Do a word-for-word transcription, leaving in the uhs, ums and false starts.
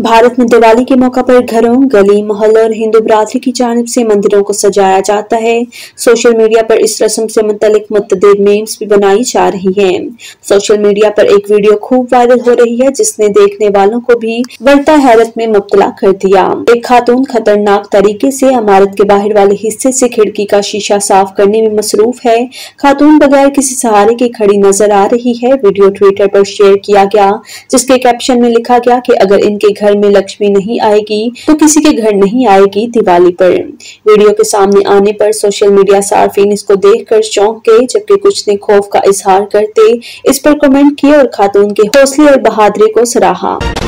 भारत में दिवाली के मौका पर घरों, गली मोहल्लों और हिंदू बिरादरी की जानिब से मंदिरों को सजाया जाता है। सोशल मीडिया पर इस रस्म से मुतल्लिक मुतअद्दिद मीम्स भी बनाई जा रही हैं। सोशल मीडिया पर एक वीडियो खूब वायरल हो रही है जिसने देखने वालों को भी बढ़ता हैरत में मुब्तला कर दिया। एक खातून खतरनाक तरीके से इमारत के बाहर वाले हिस्से से खिड़की का शीशा साफ करने में मसरूफ है। खातून बगैर किसी सहारे के खड़ी नजर आ रही है। वीडियो ट्विटर पर शेयर किया गया जिसके कैप्शन में लिखा गया कि अगर इनके घर में लक्ष्मी नहीं आएगी तो किसी के घर नहीं आएगी दिवाली पर। वीडियो के सामने आने पर सोशल मीडिया सार्फिन इसको देखकर चौंक गए, जबकि कुछ ने खौफ का इजहार करते इस पर कमेंट किए और खातून के हौसले और बहादुरी को सराहा।